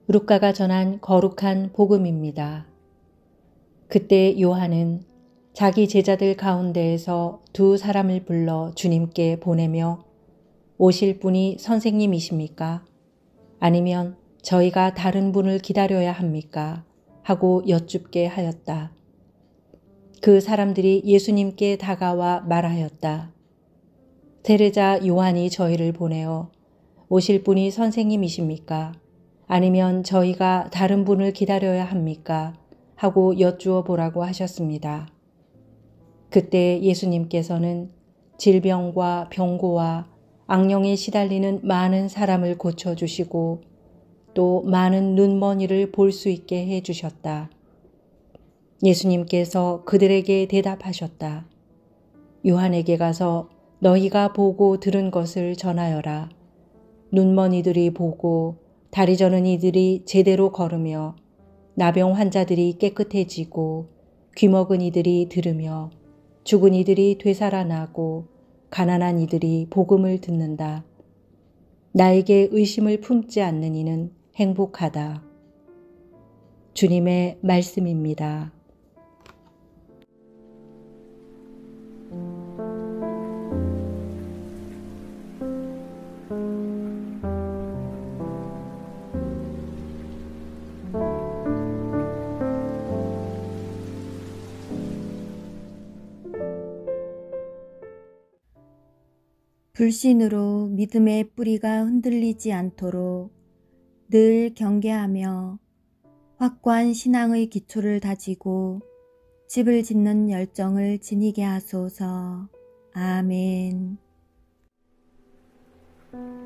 루카가 전한 거룩한 복음입니다. 그때 요한은 자기 제자들 가운데에서 두 사람을 불러 주님께 보내며 오실 분이 선생님이십니까? 아니면 저희가 다른 분을 기다려야 합니까? 하고 여쭙게 하였다. 그 사람들이 예수님께 다가와 말하였다. 세례자 요한이 저희를 보내어 오실 분이 선생님이십니까? 아니면 저희가 다른 분을 기다려야 합니까? 하고 여쭈어 보라고 하셨습니다. 그때 예수님께서는 질병과 병고와 악령에 시달리는 많은 사람을 고쳐주시고 또 많은 눈먼이를 볼 수 있게 해주셨다. 예수님께서 그들에게 대답하셨다. 요한에게 가서 너희가 보고 들은 것을 전하여라. 눈먼 이들이 보고 다리 저는 이들이 제대로 걸으며 나병 환자들이 깨끗해지고 귀먹은 이들이 들으며 죽은 이들이 되살아나고 가난한 이들이 복음을 듣는다. 나에게 의심을 품지 않는 이는 행복하다. 주님의 말씀입니다. 불신으로 믿음의 뿌리가 흔들리지 않도록 늘 경계하며 확고한 신앙의 기초를 다지고 집을 짓는 열정을 지니게 하소서. 아멘.